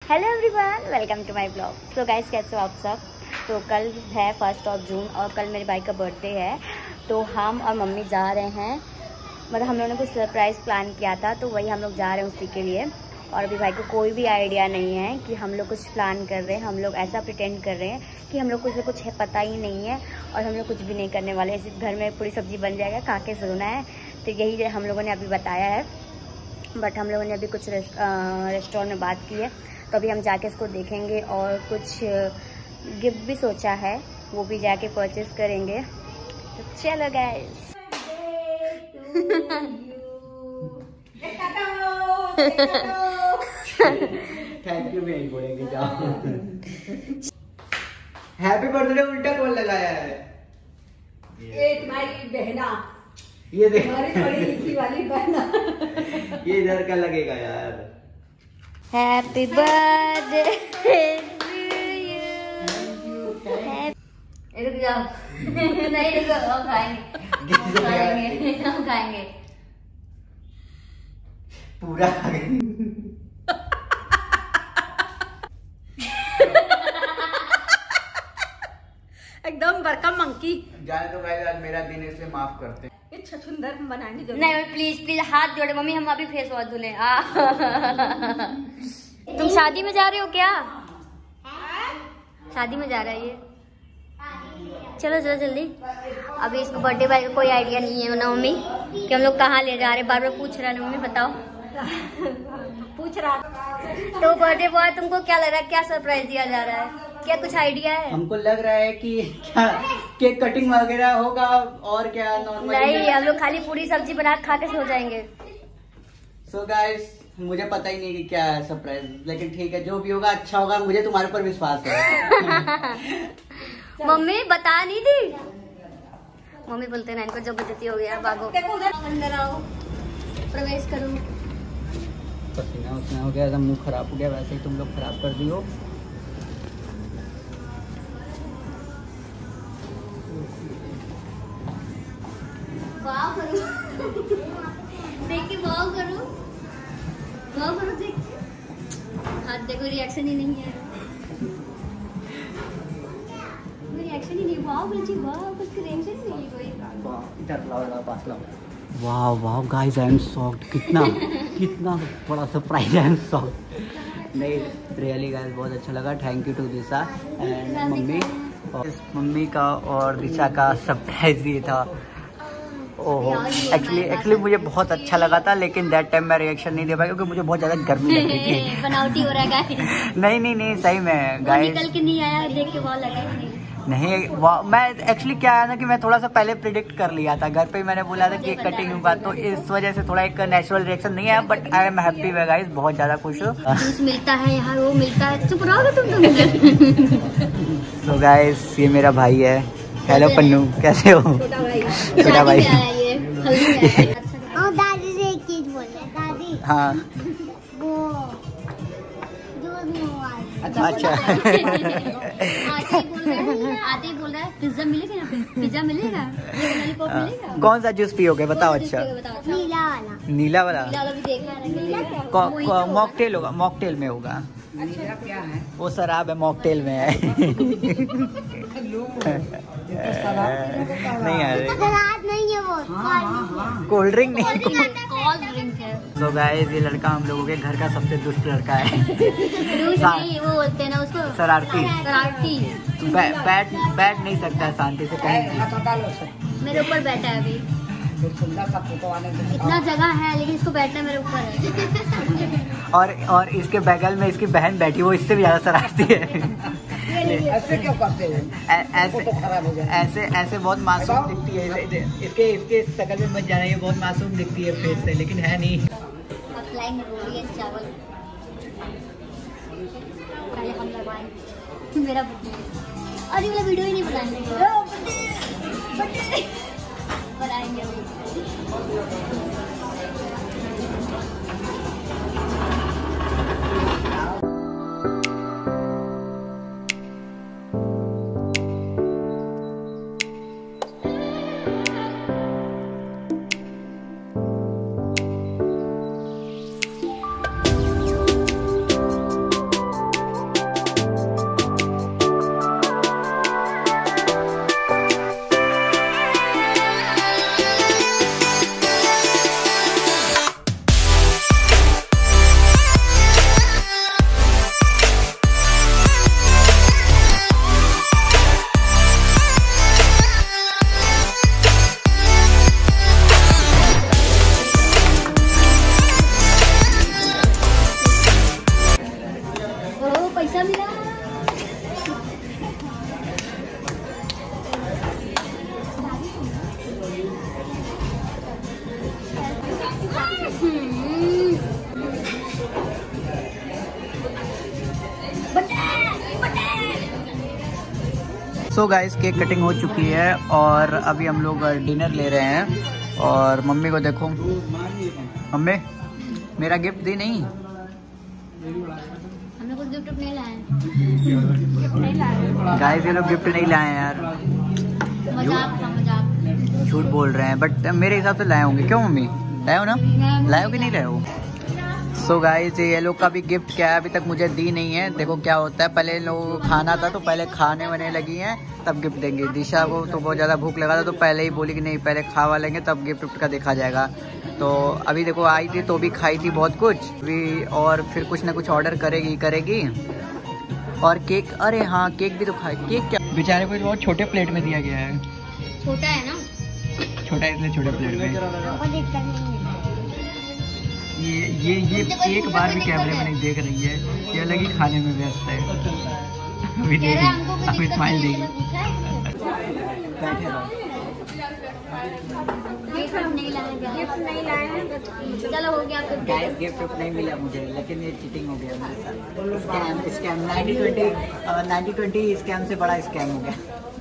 Hello everyone, welcome to my blog. So guys, कैसे हो आप सब। तो कल है 1 जून और कल मेरे भाई का बर्थडे है। तो हम और मम्मी जा रहे हैं, मतलब हम लोगों ने कुछ सरप्राइज़ प्लान किया था, तो वही हम लोग जा रहे हैं उसी के लिए। और अभी भाई को कोई भी आइडिया नहीं है कि हम लोग कुछ प्लान कर रहे हैं। हम लोग ऐसा प्रिटेंड कर रहे हैं कि हम लोग को कुछ है, पता ही नहीं है और हम लोग कुछ भी नहीं करने वाले। इस घर में पूरी सब्जी बन जाएगा, खा के सोना है। तो यही हम लोगों ने अभी बताया है। बट हम लोगों ने अभी कुछ रेस्टोरेंट में बात की है, तो अभी हम जाके इसको देखेंगे और कुछ गिफ्ट भी सोचा है, वो भी जाके परचेज करेंगे। तो चलो गाइस। थैंक यू भी नहीं बोलेंगे, जाओ। हैप्पी बर्थडे उल्टा कौन लगाया है? ये तुम्हारी बहना, ये देख, पढ़ी लिखी वाली बहना। ये इधर का लगेगा यार। हैप्पी बर्थडे रुक जाओ। नहीं रुको, हम खाएंगे, हम खाएंगे पूरा। एकदम बड़का मंकी। जाने तो गाइस, आज मेरा दिन है, इसलिए माफ करते हैं। ये छछुंदर बनाने दो। नहीं प्लीज प्लीज, हाथ जोड़े मम्मी, हम अभी फेस वॉश धुले। तुम शादी में जा रहे हो क्या? शादी में जा रहा है ये। चलो चलो जल्दी। अभी इसको बर्थडे बॉय का कोई आइडिया नहीं है ना मम्मी, कि हम लोग कहाँ ले जा रहे हैं। बार बार पूछ रहा है मम्मी, बताओ। पूछ रहा। तो बर्थडे बॉय तुमको क्या लग रहा है, क्या सरप्राइज दिया जा रहा है? क्या कुछ आइडिया है? हमको लग रहा है कि क्या केक कटिंग वगैरह होगा और क्या नॉर्मल। नहीं, हम लोग खाली पूरी सब्जी बना खा के सो जाएंगे। सो गाइस, मुझे पता ही नहीं कि क्या है सरप्राइज, लेकिन ठीक है, जो भी होगा अच्छा होगा। मुझे तुम्हारे ऊपर विश्वास है। मम्मी बता नहीं दी। मम्मी बोलते ना, इनको जबरदस्ती हो गया। भागो अंदर आओ, प्रवेश करो। पसीना उसीना हो गया, एकदम मुंह खराब हो गया। वैसे ही तुम लोग खराब कर दियो। वाव करो, देख के वाव करो, वाव करो, देख के। हाथ देखो, रिएक्शन ही नहीं है, रिएक्शन ही नहीं। वाव बच्ची, वाव, कुछ रिएक्शन ही नहीं है कोई। इधर लाओ, पास लाओ। वाह वाह गाइस, आई एम शॉक्ड। कितना कितना बड़ा सरप्राइज, आई एम शॉक्ड। नहीं रियली गाइस, बहुत अच्छा लगा। Thank you to Disha and mummy. और मम्मी का और दिशा का सरप्राइज ये था। ओहो, एक्चुअली मुझे बहुत अच्छा लगा था, लेकिन दैट टाइम मैं रिएक्शन नहीं दे पाया क्योंकि मुझे बहुत ज्यादा गर्मी लग रही थी। बनावटी हो रहा है गाइस। नहीं सही में गाइस, निकल के नहीं आया, देख के बहुत लगा नहीं। मैं एक्चुअली क्या है ना कि मैं थोड़ा सा पहले प्रिडिक्ट कर लिया था, घर पे ही मैंने बोला था कि कटिंग होगा, तो इस वजह से थोड़ा एक नेचुरल रिएक्शन नहीं है। But I am happy guys, बहुत ज्यादा खुश हूँ। जूस मिलता है यहाँ, वो मिलता है, चुप रहोगे तुम। तो गाइस, ये मेरा भाई है। हेलो पन्नू, कैसे हो? छोटा भाई। दादी से एक चीज बोलना, दादी। हाँ वो अच्छा आते ही बोल रहा है पिज्जा मिलेगा यहाँ पे, पिज्जा मिलेगा, लॉलीपॉप मिलेगा। कौन सा जूस पियोगे बताओ? अच्छा, नीला वाला। नीला वाला भी देखा है। मॉकटेल होगा, मॉकटेल में होगा। क्या है वो? शराब है, मॉकटेल में है। नहीं यार, शराब नहीं है वो, कोल्ड ड्रिंक नहीं। कोल्ड ड्रिंक है। तो गाइस, ये लड़का हम लोगों के घर का सबसे दुष्ट लड़का है। नहीं, वो बोलते हैं ना उसको, शरारती। बैठ नहीं सकता शांति से कहीं। मेरे ऊपर बैठा है अभी। इतना जगह है लेकिन इसको बैठना मेरे ऊपर है। और इसके बगल में इसकी बहन बैठी, वो इससे भी ज्यादा शरारती है। ऐसे क्यों करते हैं? ऐसे बहुत मासूम दिखती है। इसके शक्ल में मत जाना, ये बहुत मासूम दिखती है फेस से, लेकिन है नहीं। चावल मेरा अरे वाला वीडियो ही नहीं बनाएंगे पैसा मिला। सो गाइस केक कटिंग हो चुकी है और अभी हम लोग डिनर ले रहे हैं। और मम्मी को देखो, मम्मी मेरा गिफ्ट दी नहीं। हमने कुछ गिफ्ट नहीं लाए। गाइस ये लोग गिफ्ट नहीं लाए यार, मजाक था, मजाक। झूठ बोल रहे हैं, बट मेरे हिसाब से लाए होंगे। क्यों मम्मी, लाए हो ना? लाए हो कि नहीं लाए हो? सो गाइस ये लोग का भी गिफ्ट क्या है अभी तक मुझे दी नहीं है। देखो क्या होता है, पहले लोग खाना था तो पहले खाने वाने लगी हैं तब गिफ्ट देंगे। दिशा को तो बहुत ज़्यादा भूख लगा था तो पहले ही बोली कि नहीं पहले खावा लेंगे तब गिफ्ट का देखा जाएगा। तो अभी देखो आई थी तो भी खाई थी बहुत कुछ भी, और फिर कुछ ना कुछ ऑर्डर करेगी। और केक, अरे हाँ केक भी तो खाए। केक क्या बेचारे को बहुत छोटे प्लेट में दिया गया है। छोटा है ना, छोटा है इसलिए छोटे प्लेट में। ये एक बार भी कैमरे में नहीं देख रही है, ये अलग ही खाने में व्यस्त है। अभी देगी, अभी स्माइल देगी। नहीं लाए हैं, चलो हो गया। गाइस गिफ्ट नहीं मिला मुझे, लेकिन ये चीटिंग हो गया मेरे साथ। स्कैम 90-20 स्कैम से बड़ा स्कैम हो गया।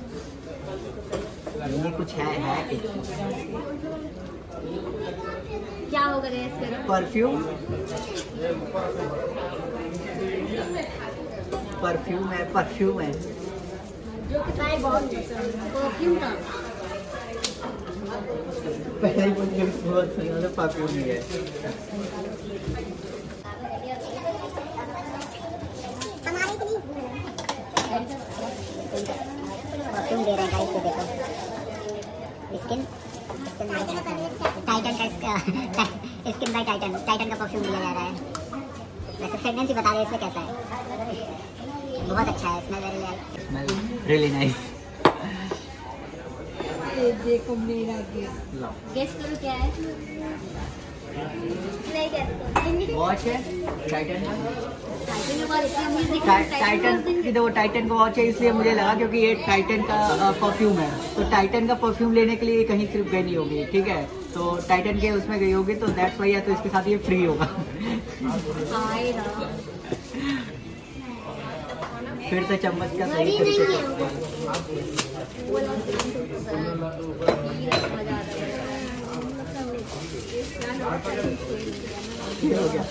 ये कुछ है क्या होगा गैस करो? परफ्यूम है। परफ्यूम का पहले ही मुझे बहुत सही परफ्यूम ही है। परफ्यूम दे रहे हैं गाइस, देखो स्किन टाइटन का स्किन बाय टाइटन का परफ्यूम दिया जा रहा है। वैसे फ्रेगनेंस ही बता रहे हैं इसमें कैसा है। बहुत अच्छा है, स्मेल रियली नाइस। देखो मेरा गेस करो क्या है? नहीं गेस करो। वॉच है टाइटन का। टाइटन की देखो टाइटन का वॉच है, इसलिए मुझे लगा क्योंकि ये टाइटन का परफ्यूम है। तो टाइटन का परफ्यूम लेने के लिए कहीं सिर्फ गई नहीं होगी, ठीक है? तो टाइटन के उसमें गई होगी तो दैट्स वाई है, तो इसके साथ ये फ्री होगा। फिर से चम्मच का सही तरीके से हो गया।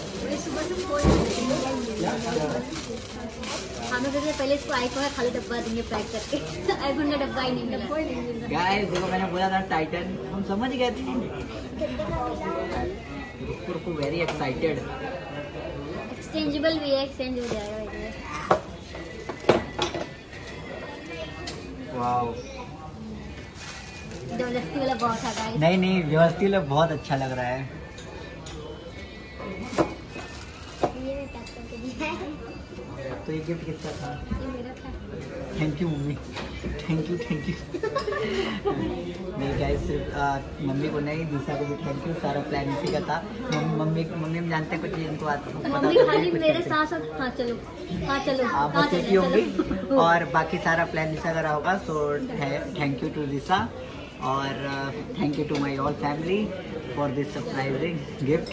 हमें पहले इसको आईफोन का खाली डब्बा देंगे पैक करके। आईफोन का डब्बा ही नहीं मिला। गाइस देखो मैंने बोला था टाइटन, हम समझ गए थे। Very excited. एक्सचेंजेबल भी है, एक्सचेंज हो जाएगा। वाओ, जबरदस्ती वाला बहुत है गाइस। नहीं व्यवस्थित वाला बहुत अच्छा लग रहा है। तो ये गिफ्ट किसका था? ये मेरा था। थैंक यू मम्मी, थैंक यू। नहीं गाइस सिर्फ मम्मी को नहीं, दिशा को भी थैंक यू। सारा प्लान इसी का था। मम्मी हम जानते हैं कुछ इनको मम्मी खाली मेरे साथ हाँ चलो आप बच्चे की होंगी और बाकी सारा प्लान दिशा का होगा। So thank you to Disha और thank you to my all family for this surprising gift.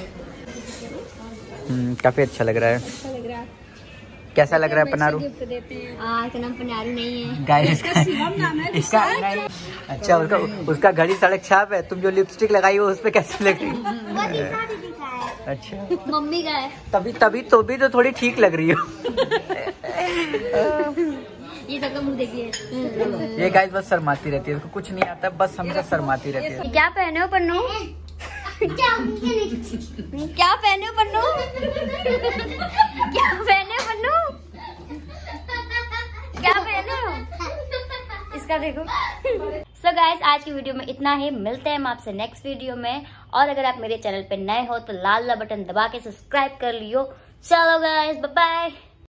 काफी अच्छा लग रहा है। कैसा लग रहा है पनारू? इसका नाम पनारू नहीं है गाइस, इसका अच्छा उसका घड़ी सड़क छाप है। तुम जो लिपस्टिक लगाई हो उस पे कैसी लग रही है? अच्छा मम्मी का है। तभी तो थोड़ी ठीक लग रही हो। ये सबका मुंह देखिए। ये गाइस बस शर्माती रहती है, उसको कुछ नहीं आता, बस हमेशा शर्माती रहती है। क्या पहने हो पन्नू? क्या पहने हो पन्नू? क्या पहने हो पन्नू? क्या पहने हो? इसका देखो। सो गाइस आज की वीडियो में इतना ही। मिलते हैं हम आपसे नेक्स्ट वीडियो में। और अगर आप मेरे चैनल पे नए हो तो लाल बटन दबा के सब्सक्राइब कर लियो। चलो गाइस बाय बाय।